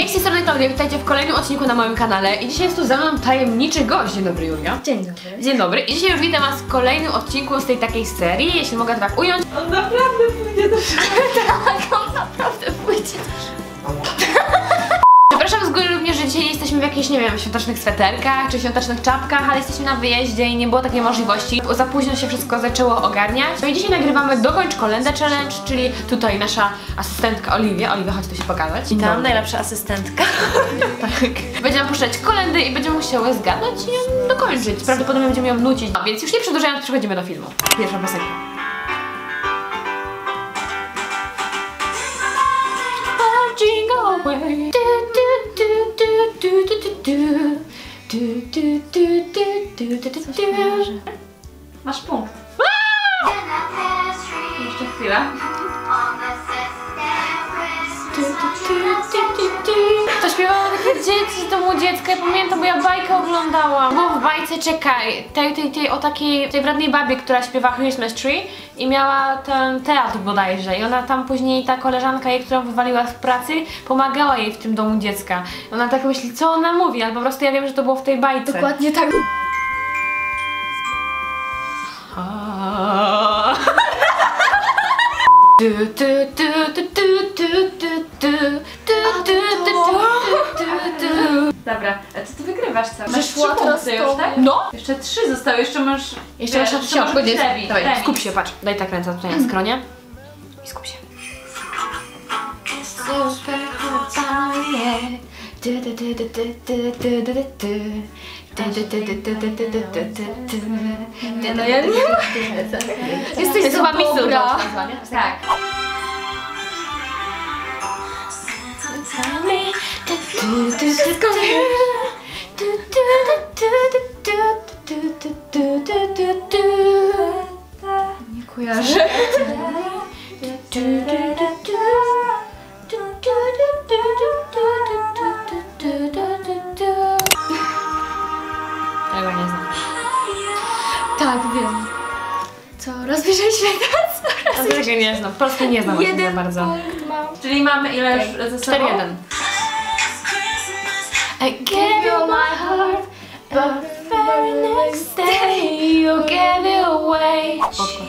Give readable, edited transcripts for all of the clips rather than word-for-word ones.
Hej, z tej strony Klaudia, witajcie w kolejnym odcinku na moim kanale i dzisiaj jest tu ze mną tajemniczy gość. Dzień dobry, Julia. Dzień dobry. Dzień dobry. I dzisiaj już witam was w kolejnym odcinku z tej takiej serii, jeśli mogę to tak ująć. On naprawdę pójdzie do szkoły. Tak, on naprawdę pójdzie do szkoły. Przepraszam z góry również, że dzisiaj nie jesteśmy w jakichś, nie wiem, świątecznych sweterkach czy świątecznych czapkach, ale jesteśmy na wyjeździe i nie było takiej możliwości. Za późno się wszystko zaczęło ogarniać. No i dzisiaj nagrywamy Dokończ Kolędę Challenge, czyli tutaj nasza asystentka Oliwia. Oliwia, chodź tu się pokazać. Tam najlepsza asystentka. Tak. Będziemy puszczać kolendy i będziemy musiały zgadnąć i ją dokończyć. Prawdopodobnie będziemy ją nucić. No, więc już nie przedłużając, przechodzimy do filmu. Pierwsza piosenka. Jingle away. Masz punkt. Jeszcze chwila. To śpiewało takie dzieci z domu dziecka, ja pamiętam, bo ja bajkę oglądałam. Było w bajce, czekaj, o takiej wrednej babie, która śpiewa Christmas Tree i miała ten teatr bodajże i ona tam później, ta koleżanka jej, którą wywaliła z pracy, pomagała jej w tym domu dziecka. I ona tak myśli, co ona mówi, ale po prostu ja wiem, że to było w tej bajce. Dokładnie tak. Dobra, a co ty wygrywasz cały? Masz 3 punkty już, tak? No! Jeszcze 3 zostały, jeszcze masz... Jeszcze masz jeszcze masz remis. Dawaj, skup się, patrz. Daj tak ręce tutaj na skronie. I skup się. No ja nie Jesteś chyba dobra. Tak. Nie kojarzę. Tego nie znam. Tak, wiem. Co? Rozbierzę świata? Tego nie znam. Po prostu nie znam właśnie za bardzo. Punkt mam. Czyli mamy ile już ze sobą? 4-1. I gave you my heart, but the very next day you gave it away.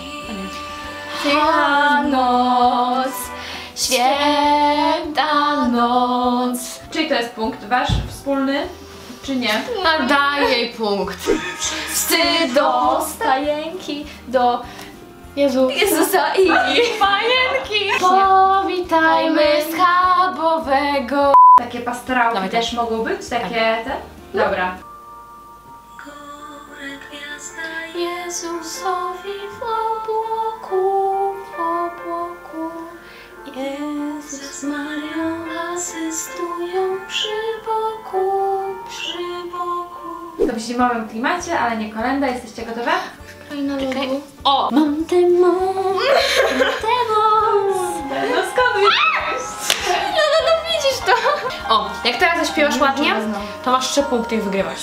Święta noc, święta noc. Czyli to jest punkt wasz wspólny, czy nie? Daj jej punkt. Wstyd do stajenki, do Jezusa i Panienki. Powitajmy schabowego. takie pastorałki Dawaj, też mogą być? Takie te? Dobra. Jezusowi w obłoku, Jezus z Marią asystują przy boku. To w zimowym klimacie, ale nie kolenda. Jesteście gotowe? Czekaj. O! Mam tę moc, No skąd wiesz? No widzisz to! O, jak teraz zaśpiewasz ładnie, to masz 3 punkty i wygrywasz.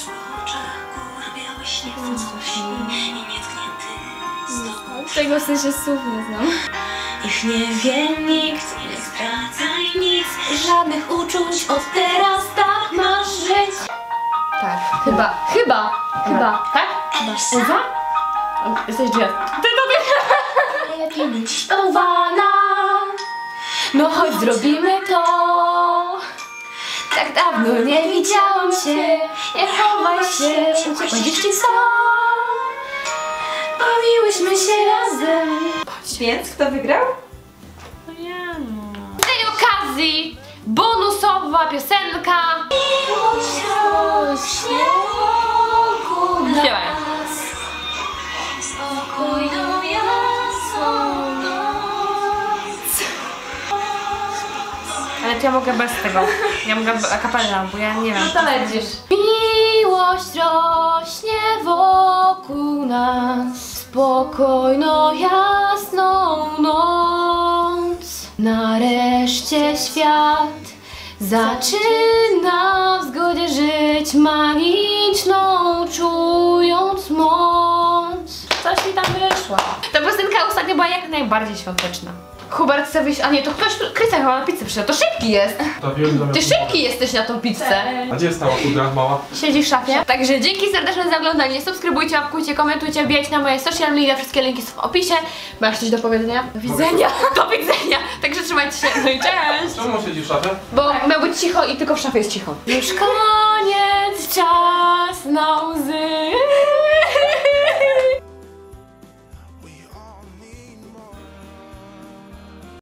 Tego w sensie słów nie znam. Już nie wie nikt, nie sprawdzaj nic, żadnych uczuć, od teraz tak masz żyć. Tak, chyba. Tak? Chyba. Jesteś jazz. Ty to wiesz! Najlepiej być towana. No chodź zrobimy to. Tak dawno nie widziałam cię. Nie chowaj się, uciekłeś ci co? Bawiłyśmy się razem. Więc kto wygrał? Z tej okazji bonusowa piosenka. Śpiewaj. Spokojną, jasną noc. Ale to ja mogę bez tego. Ja mogę a cappella, bo ja nie wiem. No to lecisz. Miłość rośnie wokół nas, spokojną, jasną noc. Nareszcie świat zaczyna w zgodzie żyć, magiczną czując moc. Coś mi tam wyszło. Ta piosenka ostatnio była jak najbardziej świąteczna. Hubert chce wyjść, a nie, to ktoś tu, Krystian chyba na pizzę przyszedł, to szybki jest. Ty szybki jesteś na tą pizzę. A gdzie jest ta pudra mała? Siedzi w szafie. Także dzięki serdeczne za oglądanie, subskrybujcie, łapkujcie, komentujcie, wbijajcie na moje social media, wszystkie linki są w opisie. Masz coś do powiedzenia? Do widzenia. Do widzenia. Także trzymajcie się, no i cześć. Czemu on siedzi w szafie? Bo miał być cicho i tylko w szafie jest cicho. Już koniec, czas na łzy.